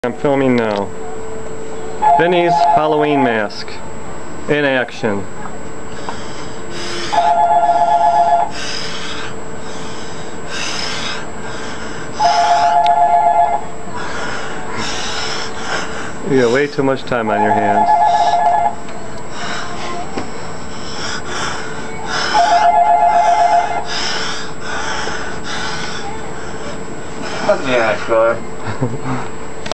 I'm filming now. Vinnie's Halloween mask in action. You got way too much time on your hands. Yeah, sure.